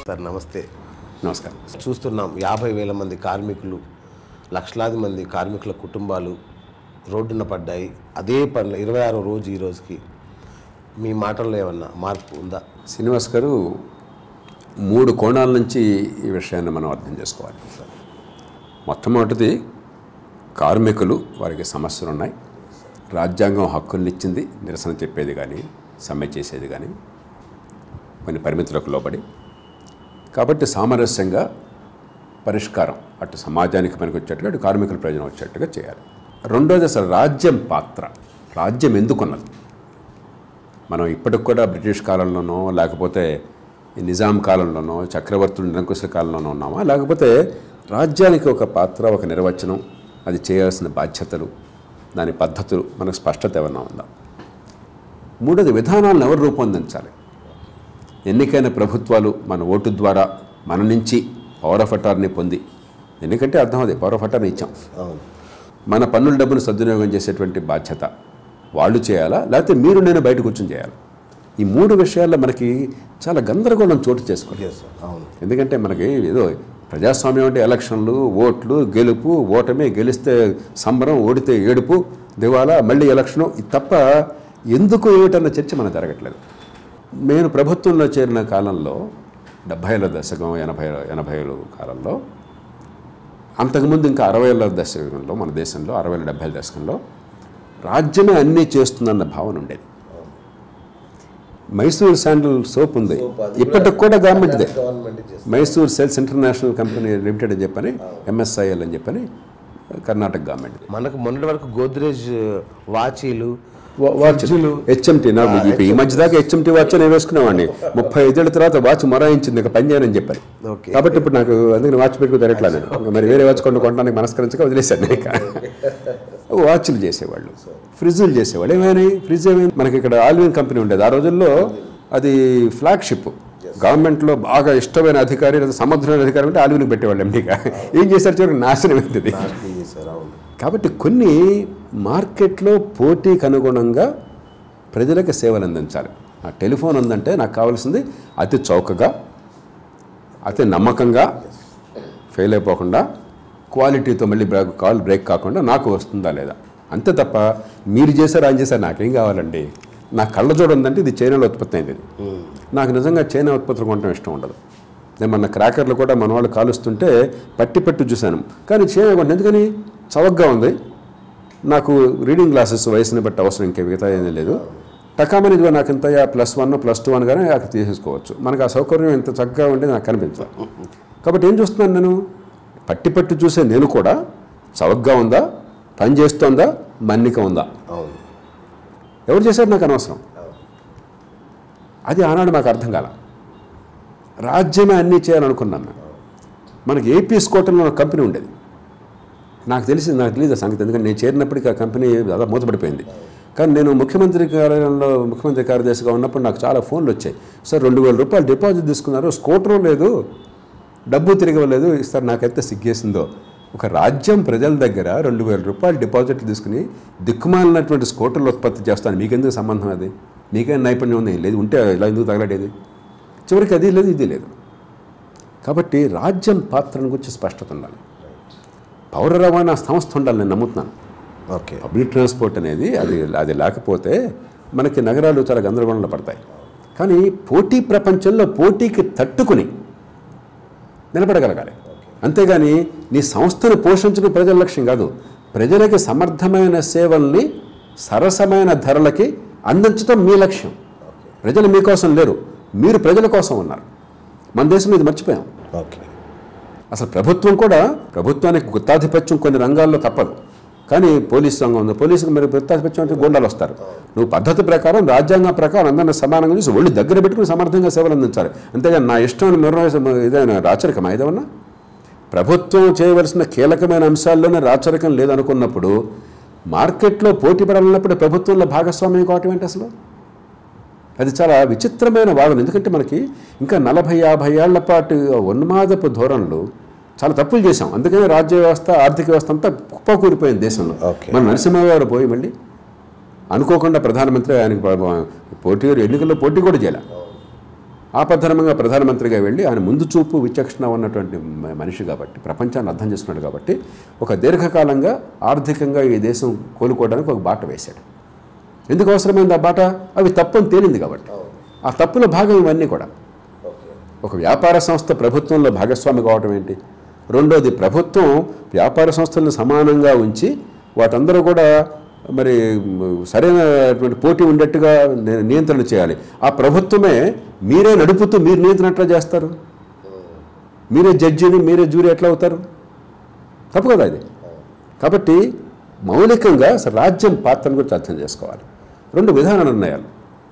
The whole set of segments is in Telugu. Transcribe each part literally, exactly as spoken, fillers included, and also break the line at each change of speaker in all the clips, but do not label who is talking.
సార్ నమస్తే.
నమస్కారం.
చూస్తున్నాం యాభై వేల మంది కార్మికులు, లక్షలాది మంది కార్మికుల కుటుంబాలు రోడ్డున పడ్డాయి. అదే పనులు ఇరవై ఆరో రోజు ఈ రోజుకి మీ మాటల్లో ఏమన్నా మార్పు ఉందా?
శ్రీనివాస్ గారు, మూడు కోణాల నుంచి ఈ విషయాన్ని మనం అర్థం చేసుకోవాలి. మొట్టమొదటిది, కార్మికులు, వారికి సమస్యలు ఉన్నాయి. రాజ్యాంగం హక్కుల్ని ఇచ్చింది, నిరసన చెప్పేది కానీ సమ్మె చేసేది కానీ కొన్ని పరిమితులకు లోబడి. కాబట్టి సామరస్యంగా పరిష్కారం అటు సమాజానికి పనికి వచ్చేట్టుగా అటు కార్మికుల ప్రయోజనం వచ్చేట్టుగా చేయాలి. రెండోది, అసలు రాజ్యం పాత్ర, రాజ్యం ఎందుకున్నది? మనం ఇప్పటికి కూడా బ్రిటిష్ కాలంలోనో లేకపోతే నిజాం కాలంలోనో చక్రవర్తుల నిరంకుశ కాలంలోనో ఉన్నామా, లేకపోతే రాజ్యానికి ఒక పాత్ర, ఒక నిర్వచనం, అది చేయాల్సిన బాధ్యతలు, దాని పద్ధతులు మనకు స్పష్టత ఏమన్నా ఉందా? మూడోది, విధానాలను ఎవరు రూపొందించాలి? ఎన్నికైన ప్రభుత్వాలు మన ఓటు ద్వారా మన నుంచి పవర్ ఆఫ్ అటార్నీ పొంది, ఎందుకంటే అర్థం అది పవర్ ఆఫ్ అటార్నీ ఇచ్చాం, మన పన్నుల డబ్బును సద్వినియోగం చేసేటువంటి బాధ్యత వాళ్ళు చేయాలా, లేకపోతే మీరు నేను బయట కూర్చొని చేయాలి? ఈ మూడు విషయాల్లో మనకి చాలా గందరగోళం చోటు చేసుకోవాలి. ఎందుకంటే మనకి ఏదో ప్రజాస్వామ్యం అంటే ఎలక్షన్లు, ఓట్లు, గెలుపు, ఓటమి, గెలిస్తే సంబరం, ఓడితే ఏడుపు, దివాలా, మళ్ళీ ఎలక్షను, ఇది తప్ప ఎందుకు ఏమిటన్న చర్చ మనకు జరగట్లేదు. నేను ప్రభుత్వంలో చేరిన కాలంలో డెబ్భైల దశకం ఎనభై ఎనభైల కాలంలో, అంతకుముందు ఇంకా అరవైల దశకంలో, మన దేశంలో అరవైల డెబ్భైల దశకంలో రాజ్యమే అన్నీ చేస్తుందన్న భావన ఉండేది. మైసూర్ శాండల్ సోప్ ఉంది, ఇప్పటికి కూడా గవర్నమెంట్దే. Mysore sales international company limited అని చెప్పని, ఎంఎస్ఐఎల్ అని చెప్పని కర్ణాటక గవర్నమెంట్.
మనకు మొన్నటి వరకు గోద్రేజ్ వాచీలు,
వాచ్లు, హెచ్ఎంటీ, నాకు ఈ మధ్య దాకా హెచ్ఎంటీ వాచ్ నేను వేసుకునేవాడిని. ముప్పై ఐదేళ్ల తర్వాత వాచ్ మొరాయించింది, ఇక పని చేయనని చెప్పాను. కాబట్టి ఇప్పుడు నాకు అందుకని వాచ్ పెట్టుకు తిరగట్లా నేను. మరి వేరే వాచ్ కొను కొనడానికి మనస్కరించక వదిలేశాను. ఇక వాచ్లు చేసేవాళ్ళు, ఫ్రిడ్జ్లు చేసేవాళ్ళు. ఏమైనా ఫ్రిడ్జ్ ఏమైనా మనకి ఇక్కడ ఆల్విన్ కంపెనీ ఉండేది ఆ రోజుల్లో. అది ఫ్లాగ్షిప్, గవర్నమెంట్లో బాగా ఇష్టమైన అధికారి లేదా సమర్థమైన అధికారి ఉంటే ఆల్విన్కి పెట్టేవాళ్ళు. ఎండిగా ఏం చేశారు చివరికి నాశనం అవుతుంది. కాబట్టి కొన్ని మార్కెట్లో పోటీకి అనుగుణంగా ప్రజలకు సేవలు అందించాలి. ఆ టెలిఫోన్ ఉందంటే నాకు కావాల్సింది అతి చౌకగా, అతి నమ్మకంగా, ఫెయిల్ అయిపోకుండా, క్వాలిటీతో, మళ్ళీ బ్రేక్ కాల్ బ్రేక్ కాకుండా నాకు వస్తుందా లేదా, అంతే తప్ప మీరు చేశారు ఆయన చేశారు నాకేం కావాలండి. నా కళ్ళ జోడు ఉందంటే ఇది చైనాలో ఉత్పత్తి అయింది. నాకు నిజంగా చైనా ఉత్పత్తులు కొనడం ఇష్టం ఉండదు. నేను మన క్రాకర్లు కూడా మన వాళ్ళు కాలుస్తుంటే పట్టి పట్టి చూశాను, కానీ చైనా కొంటే ఎందుకని చవకగా ఉంది, నాకు రీడింగ్ గ్లాసెస్ వయసుని బట్టి అవసరం, ఇంకా మిగతా ఏమీ లేదు, టకామని ఇదిగో నాకు ఇంత ప్లస్ వన్ ప్లస్ టూ అని కానీ నాకు తీసేసుకోవచ్చు, మనకు ఆ సౌకర్యం ఇంత చక్కగా ఉంటే నాకు కనిపించదు. కాబట్టి ఏం చూస్తున్నాను నేను, పట్టి పట్టి చూసే నేను కూడా చవకగా ఉందా, పని చేస్తుందా, మన్నిక ఉందా, ఎవరు చేశారు నాకు అనవసరం. అది ఆనాడు నాకు అర్థం కాల. రాజ్యమే అన్నీ చేయాలనుకున్నాను. మనకి ఏపీ స్కోటన్లో ఒక కంపెనీ ఉండేది, నాకు తెలిసి నాకు తెలియదు సంగతి, ఎందుకంటే నేను చేరినప్పటికీ ఆ కంపెనీ దాదాపు మూతపడిపోయింది. కానీ నేను ముఖ్యమంత్రి కార్యాలయంలో ముఖ్యమంత్రి కార్యదర్శిగా ఉన్నప్పుడు నాకు చాలా ఫోన్లు వచ్చాయి. సార్ రెండు వేల రూపాయలు డిపాజిట్ తీసుకున్నారు, స్కూటర్ లేదు, డబ్బు తిరగలేదు. సార్ నాకైతే సిగ్గేసిందో, ఒక రాజ్యం ప్రజల దగ్గర రెండు వేల రూపాయలు డిపాజిట్లు తీసుకుని దిక్కుమాలినటువంటి స్కూటర్లు ఉత్పత్తి చేస్తాను, మీకెందుకు సంబంధం? అది మీకేం నైపుణ్యం ఉంది? లేదు, ఉంటే ఇలా ఎందుకు తగలడేది? చివరికి అది లేదు, ఇది లేదు. కాబట్టి రాజ్యం పాత్రను గురించి స్పష్టత ఉండాలి. పౌర రవాణా సంస్థ ఉండాలి, నేను నమ్ముతున్నాను.
ఓకే,
పబ్లిక్ ట్రాన్స్పోర్ట్ అనేది అది అది లేకపోతే మనకి నగరాలు చాలా గందరగోళంలో పడతాయి. కానీ పోటీ ప్రపంచంలో పోటీకి తట్టుకుని నిలబడగలగాలి. అంతేగాని నీ సంస్థను పోషించడం ప్రజల లక్ష్యం కాదు. ప్రజలకి సమర్థమైన సేవల్ని సరసమైన ధరలకి అందించడం మీ లక్ష్యం. ప్రజలు మీకోసం లేరు, మీరు ప్రజల కోసం ఉన్నారు. మన దేశంలో ఇది మర్చిపోయాం.
ఓకే,
అసలు ప్రభుత్వం కూడా, ప్రభుత్వానికి గుత్తాధిపత్యం కొన్ని రంగాల్లో తప్పదు, కానీ పోలీసు రంగం ఉంది, పోలీసుకి మరి గుత్తాధిపత్యం అంటే గూండాలు వస్తారు. నువ్వు పద్ధతి ప్రకారం, రాజ్యాంగం ప్రకారం అందరినీ సమానంగా చూసి ఒళ్ళు దగ్గర పెట్టుకుని సమర్థంగా సేవలు అందించాలి. అంతేగాని నా ఇష్టం నిర్వహించ ఇదైనా రాచరికమా ఏదన్నా? ప్రభుత్వం చేయవలసిన కీలకమైన అంశాల్లోనే రాచరికం లేదనుకున్నప్పుడు మార్కెట్లో పోటీ పడాలన్నప్పుడు ప్రభుత్వంలో భాగస్వామ్యం కావటం ఏంటి అసలు? అది చాలా విచిత్రమైన వాదన. ఎందుకంటే మనకి ఇంకా నలభై యాభై ఏళ్ల పాటు ఉన్మాదపు ధోరణులు చాలా తప్పులు చేశాం. అందుకనే రాజ్య వ్యవస్థ, ఆర్థిక వ్యవస్థ అంతా కుప్పకూలిపోయింది దేశంలో. మన నరసింహరావు గారు పోయి మళ్ళీ అనుకోకుండా ప్రధానమంత్రి ఆయనకి పోటీ ఎన్నికల్లో పోటీ కూడా చేయాలి. ఆపద్ధర్మంగా ప్రధానమంత్రిగా వెళ్ళి ఆయన ముందు చూపు విచక్షణ ఉన్నటువంటి మనిషి కాబట్టి ప్రపంచాన్ని అర్థం చేసుకున్నాడు కాబట్టి ఒక దీర్ఘకాలంగా ఆర్థికంగా ఈ దేశం కోలుకోవడానికి ఒక బాట వేశాడు. ఎందుకు అవసరమైంది ఆ బాట? అవి తప్పని తేలింది కాబట్టి. ఆ తప్పుల భాగం ఇవన్నీ కూడా. ఒక వ్యాపార సంస్థ ప్రభుత్వంలో భాగస్వామి కావడం ఏంటి? రెండోది, ప్రభుత్వం వ్యాపార సంస్థలను సమానంగా ఉంచి వాటందరూ కూడా మరి సరైనటువంటి పోటీ ఉండేట్టుగా నియంత్రణ చేయాలి. ఆ ప్రభుత్వమే మీరే నడుపుతూ మీరు నియంత్రణ ఎట్లా చేస్తారు? మీరే జడ్జిని మీరే జ్యూరీ ఎట్లా అవుతారు? తప్పు కదా ఇది. కాబట్టి మౌలికంగా రాజ్యం పాత్రను గురించి అర్థం చేసుకోవాలి. రెండు విధాన నిర్ణయాలు.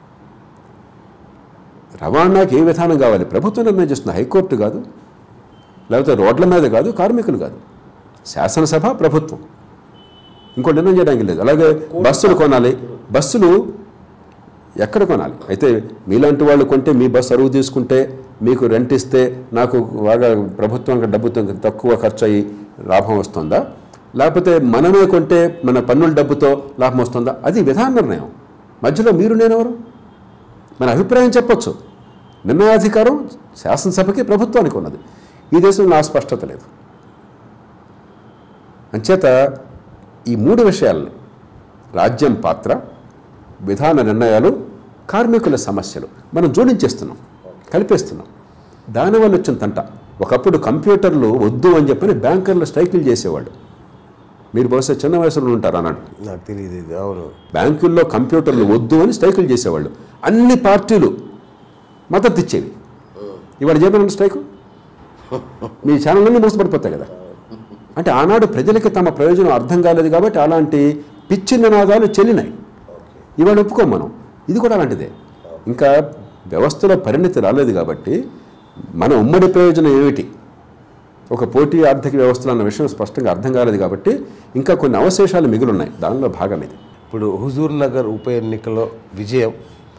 రవాణాకి ఏ విధానం కావాలి? ప్రభుత్వం నిర్ణయం చేస్తుంది, హైకోర్టు కాదు, లేకపోతే రోడ్ల మీద కాదు, కార్మికులు కాదు, శాసనసభ ప్రభుత్వం. ఇంకో నిర్ణయం చేయడానికి లేదు. అలాగే బస్సులు కొనాలి, బస్సులు ఎక్కడ కొనాలి? అయితే మీలాంటి వాళ్ళు కొంటే మీ బస్సు అరువు తీసుకుంటే మీకు రెంట్ ఇస్తే నాకు బాగా ప్రభుత్వానికి డబ్బు తక్కువ ఖర్చు అయ్యి లాభం వస్తుందా? లేకపోతే మనమే కొంటే మన పన్నుల డబ్బుతో లాభం వస్తుందా? అది విధాన నిర్ణయం. మధ్యలో మీరు నేనెవరు? మన అభిప్రాయం చెప్పొచ్చు. నిర్ణయాధికారం శాసనసభకి ప్రభుత్వానికి ఉన్నది. ఈ దేశంలో ఆ స్పష్టత లేదు. అంచేత ఈ మూడు విషయాలని, రాజ్యం పాత్ర, విధాన నిర్ణయాలు, కార్మికుల సమస్యలు మనం జోడించేస్తున్నాం, కలిపేస్తున్నాం. దానివల్ల వచ్చిన తంట. ఒకప్పుడు కంప్యూటర్లు వద్దు అని చెప్పని బ్యాంకర్లు స్ట్రైకులు చేసేవాళ్ళు. మీరు బహుశా చిన్న వయసులో ఉంటారు అన్నాడు,
నాకు తెలియదు. అవును,
బ్యాంకుల్లో కంప్యూటర్లు వద్దు అని స్ట్రైకులు చేసేవాళ్ళు. అన్ని పార్టీలు మద్దతు ఇచ్చేవి. ఇవాళ చేయమని స్ట్రైకు మీ ఛానళ్ళన్నీ మూసపడిపోతాయి కదా. అంటే ఆనాడు ప్రజలకి తమ ప్రయోజనం అర్థం కాలేదు కాబట్టి అలాంటి పిచ్చి నినాదాలు చెల్లినాయి. ఇవాళ ఒప్పుకోం మనం. ఇది కూడా అలాంటిదే. ఇంకా వ్యవస్థలో పరిణతి రాలేదు కాబట్టి మన ఉమ్మడి ప్రయోజనం ఏమిటి, ఒక పోటీ ఆర్థిక వ్యవస్థలు అన్న విషయం స్పష్టంగా అర్థం కాలేదు కాబట్టి ఇంకా కొన్ని అవశేషాలు మిగులున్నాయి. దానిలో భాగం ఇది.
ఇప్పుడు హుజూర్ నగర్ ఉప ఎన్నికలో విజయం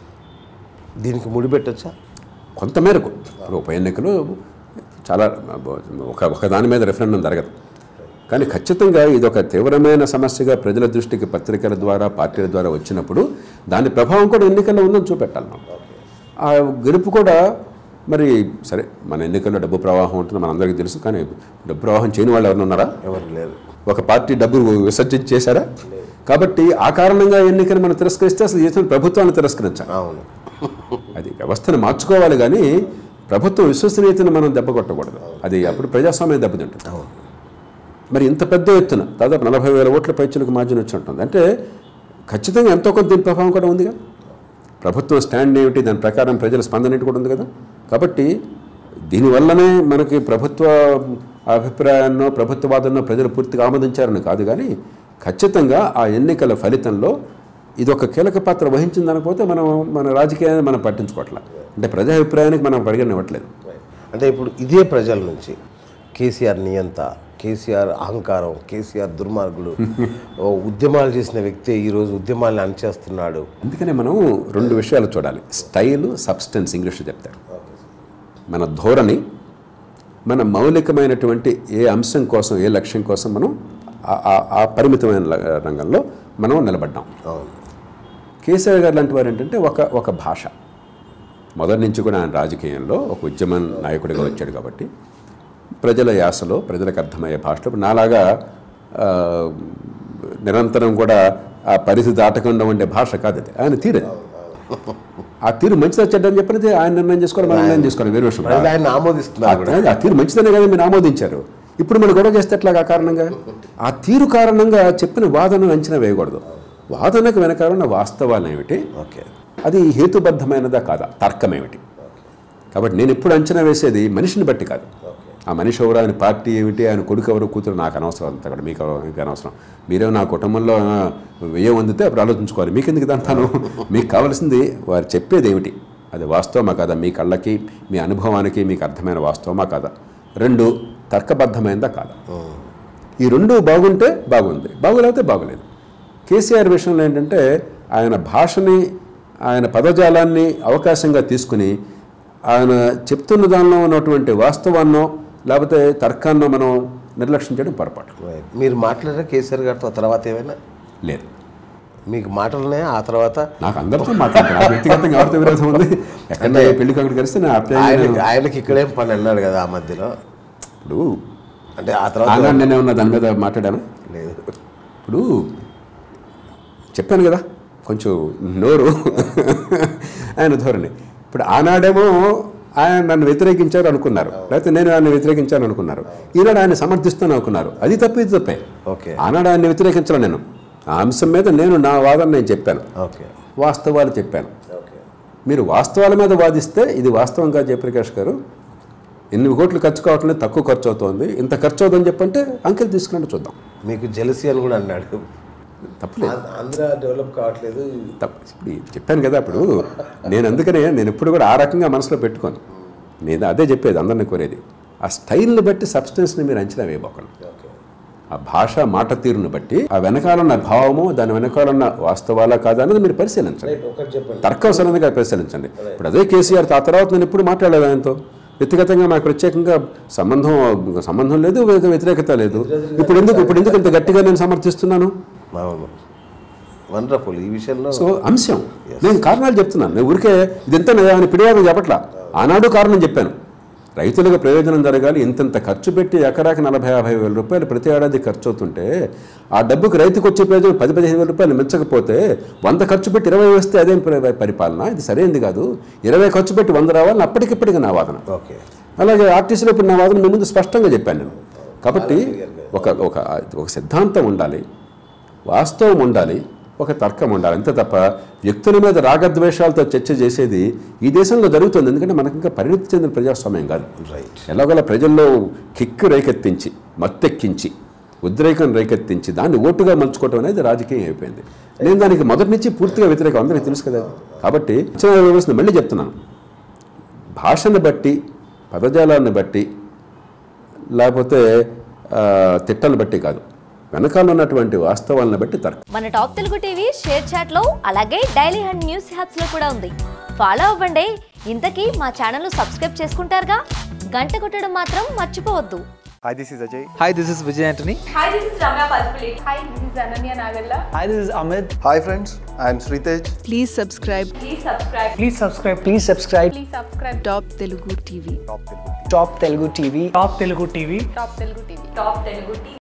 దీనికి ముడిపెట్టచ్చా?
కొంతమేరకు. ఇప్పుడు ఉప ఎన్నికలు చాలా ఒక ఒక దాని మీద రెఫరెండం జరగదు, కానీ ఖచ్చితంగా ఇది ఒక తీవ్రమైన సమస్యగా ప్రజల దృష్టికి పత్రికల ద్వారా పార్టీల ద్వారా వచ్చినప్పుడు దాని ప్రభావం కూడా ఎన్నికల్లో ఉందని చూపెట్టాలి మనం. ఆ గెలుపు కూడా మరి సరే, మన ఎన్నికల్లో డబ్బు ప్రవాహం ఉంటుంది మనందరికీ తెలుసు, కానీ డబ్బు ప్రవాహం చేయని వాళ్ళు ఎవరు ఉన్నారా?
ఎవరు లేరు.
ఒక పార్టీ డబ్బు విసర్జించి చేశారా? కాబట్టి ఆ కారణంగా ఎన్నికలు మనం తిరస్కరిస్తే అసలు చేసిన ప్రభుత్వాన్ని తిరస్కరించాలి.
అవును,
అది వ్యవస్థను మార్చుకోవాలి, కానీ ప్రభుత్వ విశ్వసనీయతను మనం దెబ్బ కొట్టకూడదు. అది అప్పుడు ప్రజాస్వామ్యం దెబ్బతింటుంది. మరి ఇంత పెద్ద ఎత్తున దాదాపు నలభై వేల ఓట్ల పైచులకు మార్జిన్ వచ్చి ఉంటుంది అంటే ఖచ్చితంగా ఎంతో కొంత దీని ప్రభావం కూడా ఉందిగా. ప్రభుత్వం స్టాండ్ ఏమిటి, దాని ప్రకారం ప్రజల స్పందన ఏంటి కూడా ఉంది కదా. కాబట్టి దీనివల్లనే మనకి ప్రభుత్వ అభిప్రాయాన్నో ప్రభుత్వవాదన్నో ప్రజలు పూర్తిగా ఆమోదించారని కాదు, కానీ ఖచ్చితంగా ఆ ఎన్నికల ఫలితంలో ఇది ఒక కీలక పాత్ర వహించింది అనకపోతే మనం మన రాజకీయాన్ని మనం పట్టించుకోవట్లే. అంటే ప్రజా అభిప్రాయానికి మనం పరిగణివ్వట్లేదు.
అంటే ఇప్పుడు ఇదే ప్రజల నుంచి కేసీఆర్ నియంత, కేసీఆర్ అహంకారం, కేసీఆర్ దుర్మార్గుడు, ఉద్యమాలు చేసిన వ్యక్తి ఈరోజు ఉద్యమాలను అణచేస్తున్నాడు.
అందుకనే మనం రెండు విషయాలు చూడాలి, స్టైలు, సబ్స్టెన్స్ ఇంగ్లీష్లో చెప్తారు. మన ధోరణి, మన మౌలికమైనటువంటి ఏ అంశం కోసం ఏ లక్ష్యం కోసం మనం ఆ పరిమితమైన రంగంలో మనం నిలబడ్డాం. కేసీఆర్ గారు లాంటి వారు ఏంటంటే ఒక ఒక భాష మొదటి నుంచి కూడా ఆయన రాజకీయంలో ఒక ఉద్యమ నాయకుడిగా వచ్చాడు కాబట్టి ప్రజల యాసలో ప్రజలకు అర్థమయ్యే భాషలో నాలాగా నిరంతరం కూడా ఆ పరిధి దాటకుండా ఉండే భాష కాదు అది. ఆయన తీరు ఆ తీరు మంచిది చెడ్డని చెప్పినది ఆయన నిర్ణయం చేసుకోవాలి, మనం నిర్ణయం చేసుకోవాలి, వేరే విషయం.
ఆయన ఆమోదిస్తున్నారు.
ఆ తీరు మంచిదనే కదా మీరు ఆమోదించారు. ఇప్పుడు మనం గొడవ చేస్తే ఎట్లాగా కారణంగా ఆ తీరు కారణంగా చెప్పిన వాదనను అంచనా వేయకూడదు. వాదనకు వెనకాల ఉన్న వాస్తవాలు ఏమిటి,
ఓకే,
అది హేతుబద్ధమైనదా కాదా, తర్కం ఏమిటి. కాబట్టి నేను ఎప్పుడు అంచనా వేసేది మనిషిని బట్టి కాదు. ఆ మనిషి ఎవరు, ఆయన పార్టీ ఏమిటి, ఆయన కొడుకు ఎవరు, కూతురు నాకు అనవసరం అంతా కూడా, మీకు మీకు అనవసరం. మీరేమో నా కుటుంబంలో వ్యయం అందితే అప్పుడు ఆలోచించుకోవాలి, మీకు ఎందుకు ఇదంతాను. మీకు కావాల్సింది వారు చెప్పేది ఏమిటి, అది వాస్తవమా కాదా, మీ కళ్ళకి మీ అనుభవానికి మీకు అర్థమైన వాస్తవమా కాదా, రెండు తర్కబద్ధమైందా కాదా. ఈ రెండు బాగుంటే బాగుంది, బాగులేకపోతే బాగులేదు. కేసీఆర్ విషయంలో ఏంటంటే ఆయన భాషని ఆయన పదజాలాన్ని అవకాశంగా తీసుకుని ఆయన చెప్తున్న దానిలో ఉన్నటువంటి వాస్తవాన్నో లేకపోతే తర్కాన్నో మనం నిర్లక్ష్యం చేయడం పొరపాటు.
మీరు మాట్లాడారా కేసీఆర్ గారితో తర్వాత ఏమైనా?
లేదు.
మీకు మాటలనే ఆ తర్వాత
నాకు అందరితో మాట్లాడతాను, నాకు వ్యక్తిగతంగా ఎవరితో విరోధం ఉంది, ఎక్కడ పెళ్లికి అక్కడ కలిస్తే నా
ఆయనకి ఆయనకి ఇక్కడేం పని అన్నాడు కదా ఆ మధ్యలో.
ఇప్పుడు
అంటే ఆ తర్వాత
నేనే ఉన్నా దాని మీద మాట్లాడాను
లేదు.
ఇప్పుడు చెప్పాను కదా కొంచెం నోరు ఆయన ధోరణి. ఇప్పుడు ఆనాడేమో ఆయన నన్ను వ్యతిరేకించారు అనుకున్నారు, లేకపోతే నేను ఆయన వ్యతిరేకించాను అనుకున్నారు, ఈనాడు ఆయన సమర్థిస్తాను అనుకున్నారు. అది తప్పు, ఇది తప్పే.
ఓకే,
ఆనాడు ఆయన వ్యతిరేకించడం, నేను ఆ అంశం మీద నేను నా వాదన నేను చెప్పాను,
ఓకే,
వాస్తవాలు చెప్పాను.
ఓకే,
మీరు వాస్తవాల మీద వాదిస్తే ఇది వాస్తవం కాదు జయప్రకాష్ గారు, ఎనిమిది కోట్లు ఖర్చు కావట్లేదు, తక్కువ ఖర్చు అవుతుంది, ఇంత ఖర్చు అవుతుందని చెప్పంటే అంకెలు తీసుకున్నట్టు చూద్దాం.
మీకు జెలసీ అని కూడా అన్నాడు,
తప్పలేదు,
ఆంధ్ర డెవలప్ కావట్లేదు
తప్పు. ఇప్పుడు చెప్పాను కదా, అప్పుడు నేను అందుకనే నేను ఎప్పుడు కూడా ఆ రకంగా మనసులో పెట్టుకోను. నేను అదే చెప్పేది, అందరిని కోరేది, ఆ స్టైల్ని బట్టి సబ్స్టెన్స్ని మీరు అంచనా వేయబోకండి. ఆ భాష మాట తీరుని బట్టి ఆ వెనకాలన్న భావము, దాని వెనకాలన్న వాస్తవాలా కాదా అనేది మీరు పరిశీలించండి, తర్కవసరంగా పరిశీలించండి. ఇప్పుడు అదే కేసీఆర్ ఆ తర్వాత నేను ఎప్పుడు మాట్లాడలేదు ఆయనతో వ్యక్తిగతంగా, నాకు ప్రత్యేకంగా సంబంధం సంబంధం లేదు, వ్యతిరేకత లేదు. ఇప్పుడు ఎందుకు ఇప్పుడు ఎందుకు ఇంత గట్టిగా నేను సమర్థిస్తున్నాను?
వండర్ఫుల్ ఈ విషయంలో.
సో అంశం నేను కారణాలు చెప్తున్నాను, నేను ఊరికే ఇదంతా నేను పిడివాదం చెప్పట్లా. ఆనాడు కారణం చెప్పాను, రైతులకు ప్రయోజనం జరగాలి, ఇంతంత ఖర్చు పెట్టి ఎకరాకి నలభై యాభై వేల రూపాయలు ప్రతి ఏడాది ఖర్చు అవుతుంటే ఆ డబ్బుకి రైతుకు వచ్చే ప్రయోజనం పది పదిహేను వేల రూపాయలు మించకపోతే వంద ఖర్చు పెట్టి ఇరవై వేస్తే అదేం పరిపాలన, ఇది సరైనది కాదు. ఇరవై ఖర్చు పెట్టి వంద రావాలని అప్పటికిప్పటికి నా వాదన.
ఓకే,
అలాగే ఆర్టీసీలో ఇప్పుడు నా వాదన మీ ముందు స్పష్టంగా చెప్పాను నేను. కాబట్టి ఒక ఒక ఒక సిద్ధాంతం ఉండాలి, వాస్తవం ఉండాలి, ఒక తర్కం ఉండాలి, అంతే తప్ప వ్యక్తుల మీద రాగద్వేషాలతో చర్చ చేసేది ఈ దేశంలో జరుగుతుంది. ఎందుకంటే మనకి ఇంకా పరిణితి చెందిన ప్రజాస్వామ్యం కాదు.
రైట్,
ఎలాగోలా ప్రజల్లో కిక్కు రేకెత్తించి, మత్తెక్కించి, ఉద్రేకం రేకెత్తించి దాన్ని ఓటుగా మలుచుకోవటం అనేది రాజకీయం అయిపోయింది. నేను దానికి మొదటి నుంచి పూర్తిగా వ్యతిరేకం, అందరికీ తెలుసు కదా. కాబట్టి వ్యవస్థను మళ్ళీ చెప్తున్నాను, భాషను బట్టి, పదజాలాన్ని బట్టి, లేకపోతే తిట్టలను బట్టి కాదు, వెనకాల ఉన్నటువంటి వాస్తవాలను బట్టి తర్కం.
మన top Telugu TV ShareChat లో, అలాగే డైలీ హండ్ న్యూస్ హ్యాప్స్ లో కూడా ఉంది. ఫాలో అవ్వండి. ఇంతకీ మా ఛానల్ సబ్స్క్రైబ్ చేసుకుంటారుగా, గంట కొట్టడం మాత్రం మర్చిపోవద్దు.
Hi, this is Ajay. Hi, this is Vijay Antony.
Hi, this is Ramya Palpulli. Hi, this is Ananya Nagalla.
Hi, this is Amit.
Hi friends, I am Sritej.
Please subscribe.
Please subscribe.
Please subscribe. Please subscribe.
Please subscribe.
Top Telugu T V.
Top Telugu T V. Top Telugu T V.
Top Telugu T V. Top Telugu T V. Top Telugu T V.